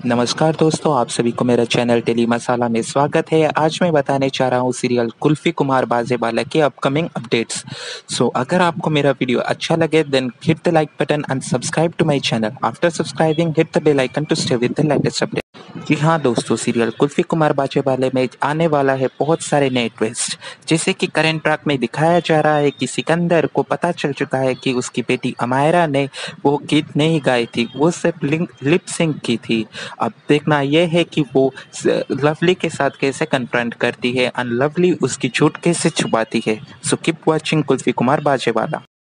नमस्कार दोस्तों, आप सभी को मेरा चैनल टेली मसाला में स्वागत है। आज मैं बताने जा रहा हूँ सीरियल कुल्फी कुमार बाजेवाला के अपकमिंग अपडेट्स। सो अगर आपको मेरा वीडियो अच्छा लगे then hit the like button and subscribe to my channel. After subscribing hit the bell icon to stay with the latest update. जी हाँ दोस्तों, सीरियल कुल्फी कुमार बाजेवाले में आने वाला है बहुत सारे नए ट्विस्ट। जैसे कि करंट ट्रैक में दिखाया जा रहा है कि सिकंदर को पता चल चुका है कि उसकी बेटी अमायरा ने वो गीत नहीं गाई थी, वो सिर्फ लिप सिंक की थी। अब देखना यह है कि वो लवली के साथ कैसे कन्फ्रंट करती है एंड लवली उसकी झूठ कैसे छुपाती है। So keep watching Kulfi Kumar Bajewala.